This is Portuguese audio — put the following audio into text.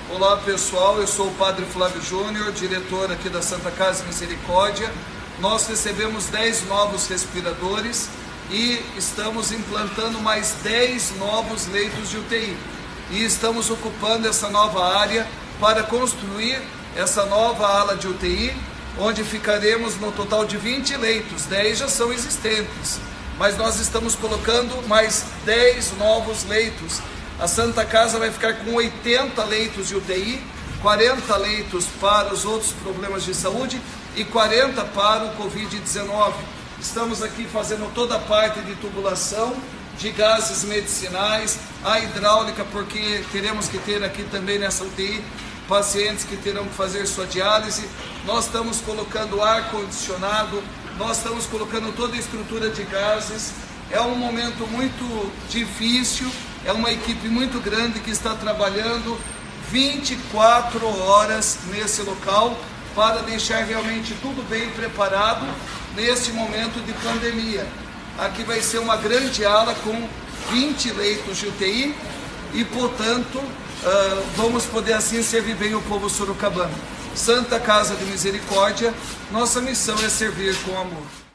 Olá pessoal, eu sou o Padre Flávio Júnior, diretor aqui da Santa Casa Misericórdia. Nós recebemos 10 novos respiradores e estamos implantando mais 10 novos leitos de UTI. E estamos ocupando essa nova área para construir essa nova ala de UTI, onde ficaremos no total de 20 leitos, 10 já são existentes, mas nós estamos colocando mais 10 novos leitos. A Santa Casa vai ficar com 80 leitos de UTI, 40 leitos para os outros problemas de saúde e 40 para o Covid-19. Estamos aqui fazendo toda a parte de tubulação, de gases medicinais, a hidráulica, porque teremos que ter aqui também nessa UTI pacientes que terão que fazer sua diálise. Nós estamos colocando ar-condicionado, nós estamos colocando toda a estrutura de gases. É um momento muito difícil, é uma equipe muito grande que está trabalhando 24 horas nesse local para deixar realmente tudo bem preparado nesse momento de pandemia. Aqui vai ser uma grande ala com 20 leitos de UTI e, portanto, vamos poder assim servir bem o povo sorocabano. Santa Casa de Misericórdia, nossa missão é servir com amor.